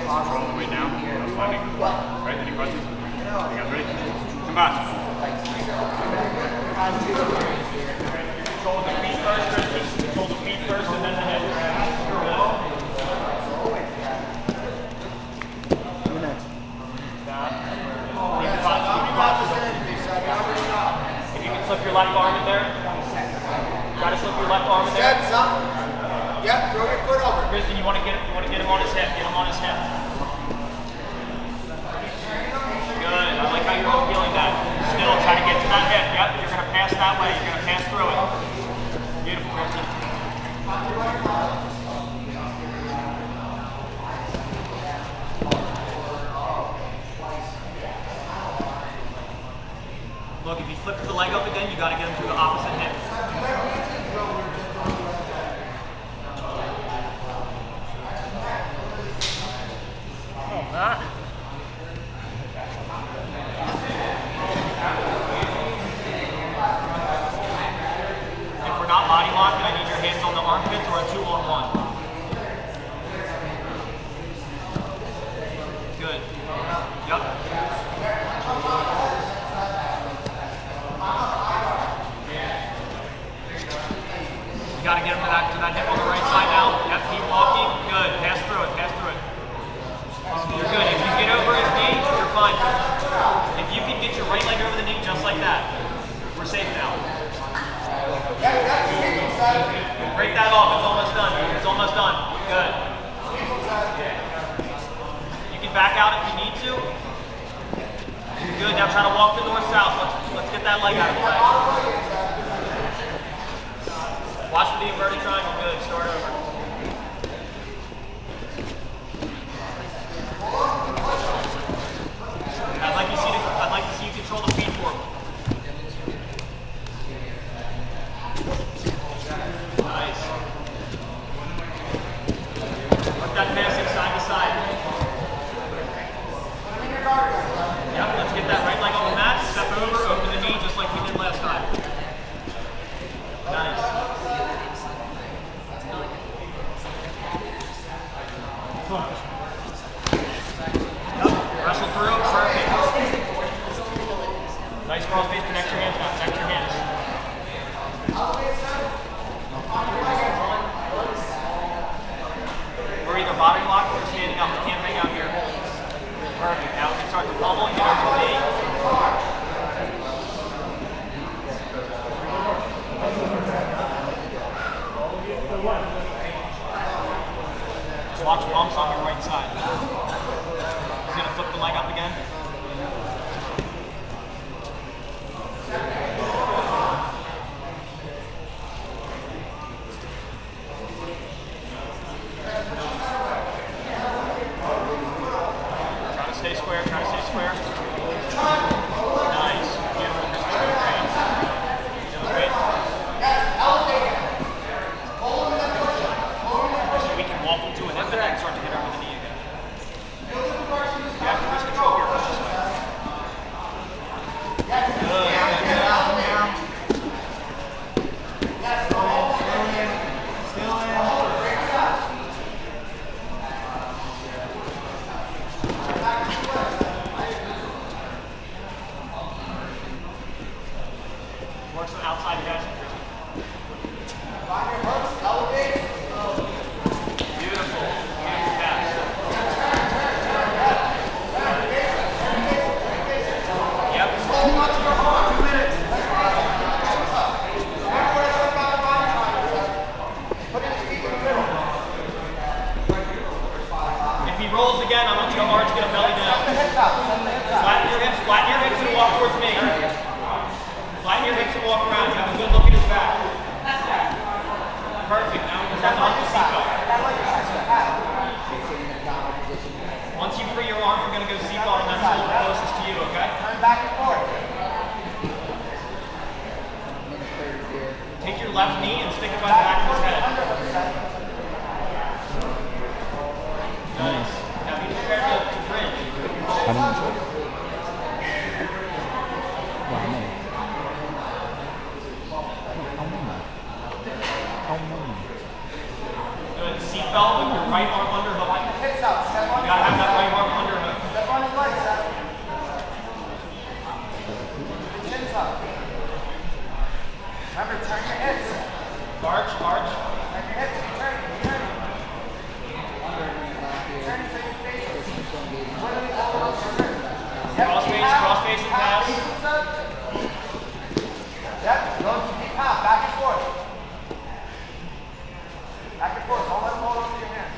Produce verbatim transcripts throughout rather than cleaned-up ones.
control on the way down. Finding. Right? Any questions? You guys ready? Come on. Control the feet first, Christian. Control the feet first and then the head. Who next? If you can slip your left arm in there. Try to slip your left arm in there. Set something. Yep, throw your foot over. Kristen, you want to get you want to get him on his hip. Get him on his hip. Good. I like how you're all feeling that. Still, try to get to that hip. Yep, you're going to pass that way. You're going to pass through it. Beautiful, Kristen. Look, if he flips the leg up again, you got to get him to the opposite hip. Oh, not. If we're not body locking, I need your hands on the armpits or a two on one. Good. Yep. You got to get him to that, to that hip on the right side now. Yep, keep walking. Good. Pass through it. Pass through it. You're good. If you get over his knee, you're fine. If you can get your right leg over the knee just like that, we're safe now. Break that off. It's almost done. It's almost done. Good. You can back out if you need to. Good. Now try to walk to north-south. Let's, let's get that leg out of the way. Watch for the inverted triangle. Good. Start over. I'd like to see the, I'd like to see you control the feet for him. Nice. Let that passing side to side. Yep, let's get that right leg on the mat. Step over, open the knee just like we did last time. Nice. Wrestle through, perfect. Nice cross face, connect your hands now, connect your hands. We're either body locked or standing up, we can't hang out here. Perfect, now we can start to bubble, get over the knee. Just watch bumps on your right side. He's going to flip the leg up again. Try to stay square, try to stay square. Nice. Beautiful. Feels great. So we can walk him to a hip and then start to get over the knee again. You have to wrist control here. Push this way. Good, good, good. Works on outside guys. Beautiful. Beautiful pass. Yep. Two minutes. If he rolls again, I want you to arch, get a belly down. Flatten your hips, flatten your hips and walk towards me. Flatten your hips and walk around. You have a good look at his back. Perfect. Now we can start to hump the seatbelt. Once you free your arm, we're going to go seatbelt on that shoulder closest to you, okay? Turn back and forth. Take your left knee and stick it by the back of his head. Nice. Now be prepared to, to bridge. I don't know. Wow, no. Good. Seatbelt with your right arm under hook. Hips up. Step on gotta have that right arm under him. Step on his legs, Seth. Chin's up. Remember, turn your hips. Arch, arch. Turn your hips. Turn, turn. Turn so your face is literally all over your ribs. Cross face, cross face and pass. Yep, go to deep half, back and forth. Back and forth, don't let him hold on to your hand.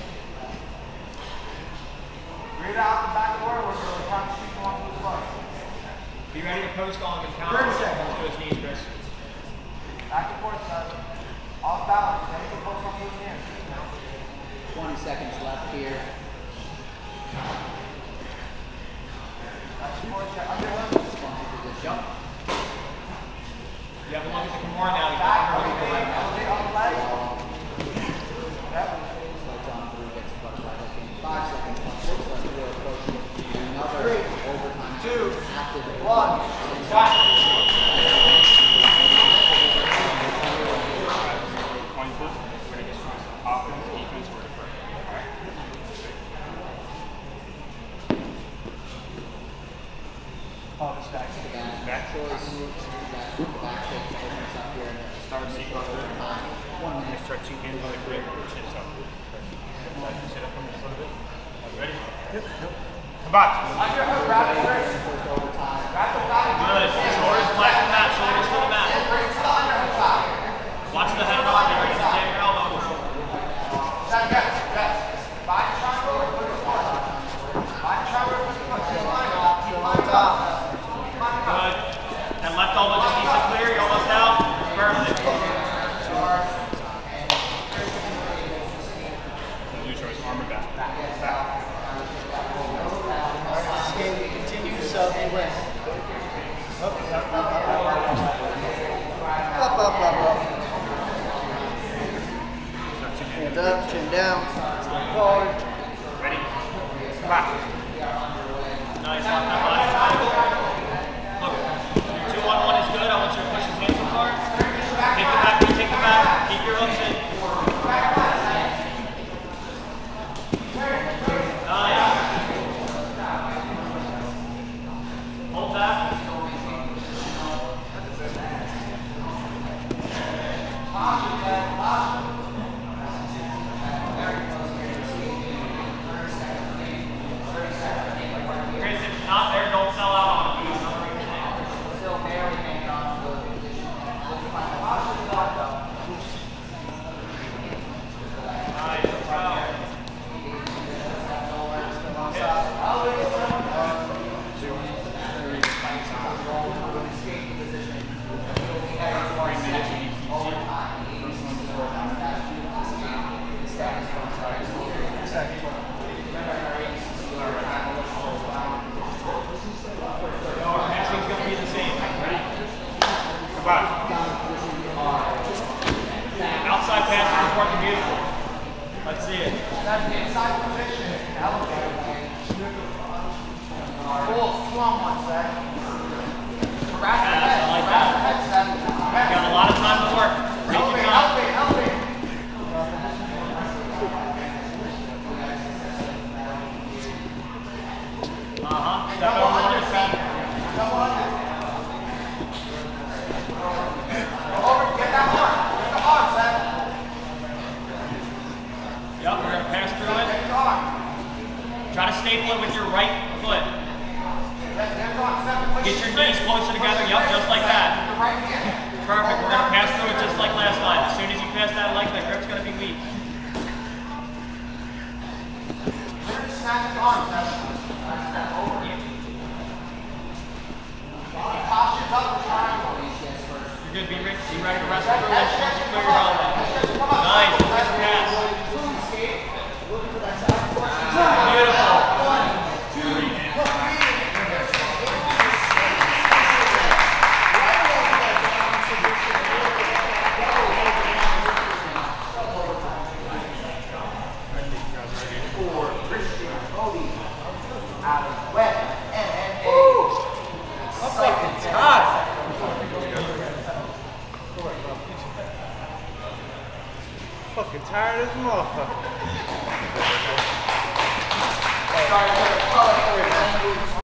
Breathe out the back door, we're going to try to shoot one to his legs. Be ready to post on and counter thirty seconds. to his knees, Chris. Back and forth, Seth. Off balance, then you can post on to his hand. twenty seconds left here. Back and forth, Seth. Under him. Good jump. You have to look at the Kimura now. He's Back, got elevate, the elevate on the leg. Yep. Slides on through, gets a butterfly hook in. Five seconds left. Six left. We're approaching another Three, overtime. two, Active. one. Shot. Oh, this back. Back choice. Back, back take to open us up here. Start to overtime. One minute. Start two hands on the grip, chin tuck. Sit up from this a little bit. Ready? Yep. Come back. Under hook, grab it first. First overtime. Grab the thigh. Good. Shoulders flat to the mat, shoulders to the mat. And bring it to the underhook thigh. Watch the head on there. Ready to jam your elbow. Seth, yes, yes. Find the triangle or put the foot. Find the triangle or put the foot. Keep lining up. Keep lining up. Keep lining up. Good. That left elbow just needs to clear. You're almost out. Perfect. New choice, arm and back. Skating continues, so they win. Up, up, up, up, up, up, up, up. Hands up, chin down, step forward. Ready? Come back. Nice. Lock that body triangle. Look, your two on one is good. I want you to push his hands apart. Take the back, take the back. Keep your hooks in. Nice. Hold that. Chris, if it's not there, don't sell out on it. Still barely hanging on to the position. Looking for the posture though. Nice. Let's go. Passing's going to be the same. Ready? Come back. Outside passing is working beautiful. Let's see it. That's the inside position. Elevate. Full, strong one, Seth. Harass the head. I like Harass the that. head, Seth. Got a lot of time to work. Take your Elevate, time. elevate, elevate. Uh-huh. Step over one of the feet. Double under. Go over, get that arm. Get the arm, Seth. Yep, we're going to pass through it. Get the arm. Try to staple it with your right foot. Yes, get the arm, Seth. Push Get your the knees grip. closer together. Push the Yep, grip, just like Seth, that. with the right hand. Perfect. We're going to pass through it just like last time. As soon as you pass that leg, the grip's going to be weak. Literally snap his arm, Seth. Step over. Posture's up the triangle. You're good. Be ready, be ready to wrestle through it once you clear your elbow. Nice. Good pass. Beautiful. Fucking tired as a motherfucker. sorry, color.